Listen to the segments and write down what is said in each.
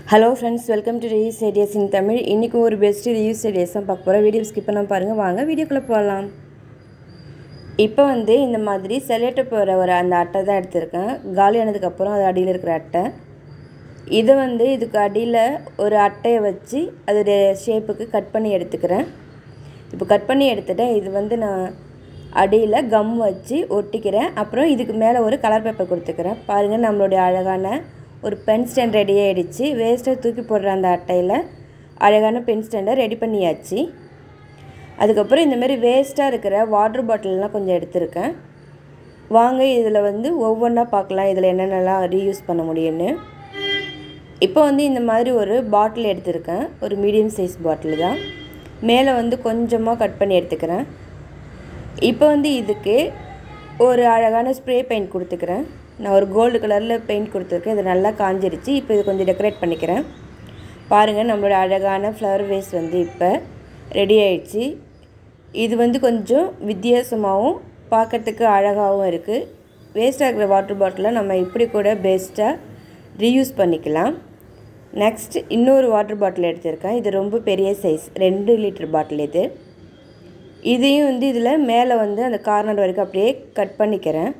Hello friends, welcome to Reuse Ideas in Tamil. இன்னைக்கு ஒரு best reuse ideas தான் பார்க்க போறோம். வீடியோ ஸ்கிப் பண்ணாம பாருங்க. வாங்க வீடியோக்குள்ள போலாம். இப்போ இந்த மாதிரி செலக்ட் போற ஒரு அந்த அட்டை தான் எடுத்துர்க்கேன். காலியானதுக்கு அப்புறம் அது அடியில இருக்கிற அட்டை. இத இதுக்கு அடியில ஒரு அட்டையை வச்சு அதோட ஷேப்புக்கு கட் பண்ணி எடுத்துக்கிறேன். இப்போ கட் பண்ணி எடுத்துட்டேன். இது நான் அடியில கம் வச்சு ஒட்டிக்கிறேன். அப்புறம் இதுக்கு மேலே ஒரு கலர் பேப்பர் கொடுத்துக்கிறேன். பாருங்க நம்மளுடைய அழகான ஒரு பென் ஸ்டாண்ட் ரெடி ஆயிடுச்சு. வேஸ்ட்டை தூக்கி போடுற அந்த அட்டையில் அழகான பென் ஸ்டாண்டை ரெடி பண்ணியாச்சு. அதுக்கப்புறம் இந்த மாதிரி வேஸ்ட்டாக இருக்கிற வாட்டர் பாட்டில்லாம் கொஞ்சம் எடுத்துருக்கேன். வாங்க இதில் ஒவ்வொன்றா பார்க்கலாம் இதில் என்னென்னலாம் ரீயூஸ் பண்ண முடியும்னு. இப்போ இந்த மாதிரி ஒரு பாட்டில் எடுத்துருக்கேன். ஒரு மீடியம் சைஸ் பாட்டில் தான். மேலே கொஞ்சமாக கட் பண்ணி எடுத்துக்கிறேன். இப்போ இதுக்கு ஒரு அழகான ஸ்ப்ரே பெயிண்ட் கொடுத்துக்கிறேன். நான் ஒரு கோல்டு கலரில் பெயிண்ட் கொடுத்துருக்கேன். இது நல்லா காஞ்சிருச்சு. இப்போ இது கொஞ்சம் டெக்கரேட் பண்ணிக்கிறேன். பாருங்கள் நம்மளோட அழகான ஃப்ளவர் வேஸ் இப்போ ரெடி ஆயிடுச்சு. இது கொஞ்சம் வித்தியாசமாகவும் பார்க்கறதுக்கு அழகாகவும் இருக்குது. வேஸ்ட்டாக இருக்கிற வாட்டர் பாட்டிலை நம்ம இப்படி கூட பெஸ்ட்டாக ரீயூஸ் பண்ணிக்கலாம். நெக்ஸ்ட் இன்னொரு வாட்டர் பாட்டில் எடுத்திருக்கேன். இது ரொம்ப பெரிய சைஸ் 2 லிட்டர் பாட்டில் இது. இதையும் இதில் மேலே அந்த கார்னர் வரைக்கும் அப்படியே கட் பண்ணிக்கிறேன்.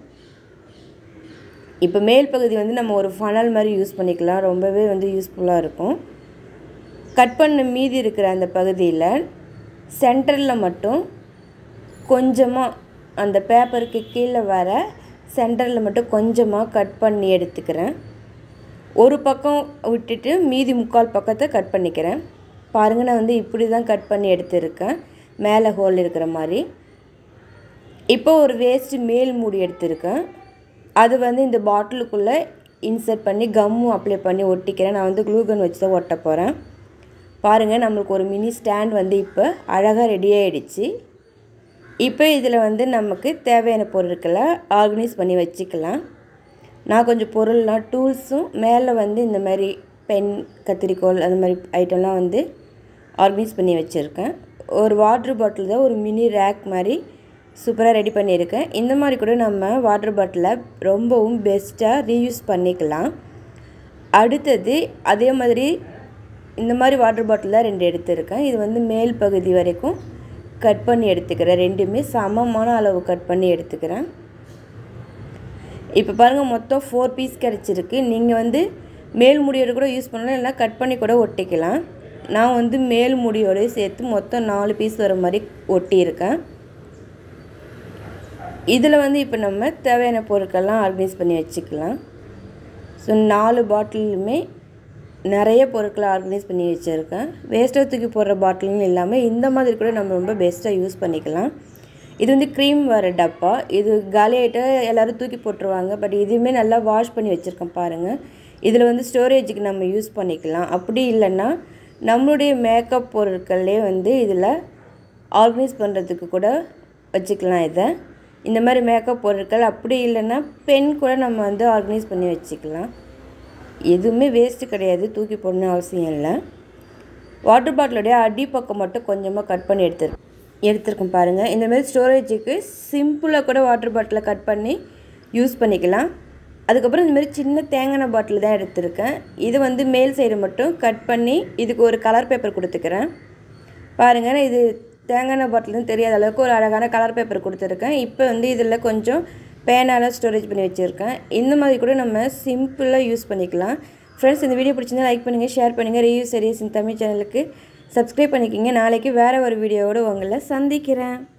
இப்போ மேல் பகுதி நம்ம ஒரு ஃபனல் மாதிரி யூஸ் பண்ணிக்கலாம். ரொம்பவே யூஸ்ஃபுல்லாக இருக்கும். கட் பண்ண மீதி இருக்கிற அந்த பகுதியில் சென்டரில் மட்டும் கொஞ்சமாக அந்த பேப்பருக்கு கீழே வர சென்டரில் மட்டும் கொஞ்சமாக கட் பண்ணி எடுத்துக்கிறேன். ஒரு பக்கம் விட்டுட்டு மீதி 3/4 பக்கத்தை கட் பண்ணிக்கிறேன். பாருங்கள் நான் இப்படி தான் கட் பண்ணி எடுத்துருக்கேன். மேலே ஹோல் இருக்கிற மாதிரி. இப்போ ஒரு வேஸ்ட்டு மேல் மூடி எடுத்துருக்கேன். அது இந்த பாட்டிலுக்குள்ளே இன்சர்ட் பண்ணி கம்மும் அப்ளை பண்ணி ஒட்டிக்கிறேன். நான் க்ளூ கன் வச்சு தான் ஒட்ட போகிறேன். பாருங்கள் நம்மளுக்கு ஒரு மினி ஸ்டாண்ட் இப்போ அழகாக ரெடி ஆகிடுச்சு. இப்போ இதில் நமக்கு தேவையான பொருட்களை ஆர்கனைஸ் பண்ணி வச்சுக்கலாம். நான் கொஞ்சம் பொருள்லாம் டூல்ஸும் மேலே இந்த மாதிரி பென் கத்திரிக்கோல் அந்த மாதிரி ஐட்டம்லாம் ஆர்கனைஸ் பண்ணி வச்சுருக்கேன். ஒரு வாட்டர் பாட்டில் தான் ஒரு மினி ரேக் மாதிரி சூப்பராக ரெடி பண்ணியிருக்கேன். இந்த மாதிரி கூட நம்ம வாட்டர் பாட்டிலை ரொம்பவும் பெஸ்ட்டாக ரீயூஸ் பண்ணிக்கலாம். அடுத்தது அதே மாதிரி இந்த மாதிரி வாட்டர் பாட்டில் 2 எடுத்துருக்கேன். இது மேல் பகுதி வரைக்கும் கட் பண்ணி எடுத்துக்கிறேன். ரெண்டுமே சமமான அளவு கட் பண்ணி எடுத்துக்கிறேன். இப்போ பாருங்கள் மொத்தம் 4 பீஸ் கிடச்சிருக்கு. நீங்கள் மேல் முடியோடு கூட யூஸ் பண்ணலாம், இல்லைனா கட் பண்ணி கூட ஒட்டிக்கலாம். நான் மேல் முடியோடு சேர்த்து மொத்தம் 4 பீஸ் வர மாதிரி ஒட்டியிருக்கேன். இதில் இப்போ நம்ம தேவையான பொருட்கள்லாம் ஆர்கனைஸ் பண்ணி வச்சுக்கலாம். ஸோ 4 பாட்டிலுமே நிறைய பொருட்களை ஆர்கனைஸ் பண்ணி வச்சுருக்கேன். வேஸ்ட்டாக தூக்கி போடுற பாட்டிலும் இல்லாமல் இந்த மாதிரி கூட நம்ம ரொம்ப பெஸ்ட்டாக யூஸ் பண்ணிக்கலாம். இது க்ரீம் வர டப்பா. இது காலியாகிட்ட எல்லோரும் தூக்கி போட்டுருவாங்க. பட் இதுவுமே நல்லா வாஷ் பண்ணி வச்சுருக்கேன். பாருங்கள் இதில் ஸ்டோரேஜுக்கு நம்ம யூஸ் பண்ணிக்கலாம். அப்படி இல்லைன்னா நம்மளுடைய மேக்கப் பொருட்கள்லேயே இதில் ஆர்கனைஸ் பண்ணுறதுக்கு கூட வச்சுக்கலாம். இதை இந்த மாதிரி மேக்கப் பொருட்கள் அப்படி இல்லைன்னா பென் கூட நம்ம ஆர்கனைஸ் பண்ணி வச்சுக்கலாம். எதுவுமே வேஸ்ட்டு கிடையாது, தூக்கி போடணும் அவசியம் இல்லை. வாட்டர் பாட்டிலுடைய அடிப்பக்கம் மட்டும் கொஞ்சமாக கட் பண்ணி எடுத்துருக்கோம். பாருங்கள் இந்த மாதிரி ஸ்டோரேஜுக்கு சிம்பிளாக கூட வாட்டர் பாட்டிலை கட் பண்ணி யூஸ் பண்ணிக்கலாம். அதுக்கப்புறம் இந்த மாதிரி சின்ன தேங்காய் பாட்டில் தான் எடுத்திருக்கேன். இது மேல் சைடு மட்டும் கட் பண்ணி இதுக்கு ஒரு கலர் பேப்பர் கொடுத்துக்கிறேன். பாருங்கள் இது தேங்காய் பாட்டில்னு தெரியாத அளவுக்கு ஒரு அழகான கலர் பேப்பர் கொடுத்துருக்கேன். இப்போ இதில் கொஞ்சம் பேனால் ஸ்டோரேஜ் பண்ணி வச்சுருக்கேன். இந்த மாதிரி கூட நம்ம சிம்பிளாக யூஸ் பண்ணிக்கலாம். ஃப்ரெண்ட்ஸ் இந்த வீடியோ பிடிச்சிருந்தா லைக் பண்ணுங்கள், ஷேர் பண்ணுங்கள். ரீயூஸ் ஐடியாஸ் இன் தமிழ் சேனலுக்கு சப்ஸ்கிரைப் பண்ணிக்கிங்க. நாளைக்கு வேறு ஒரு வீடியோவோடு உங்களை சந்திக்கிறேன்.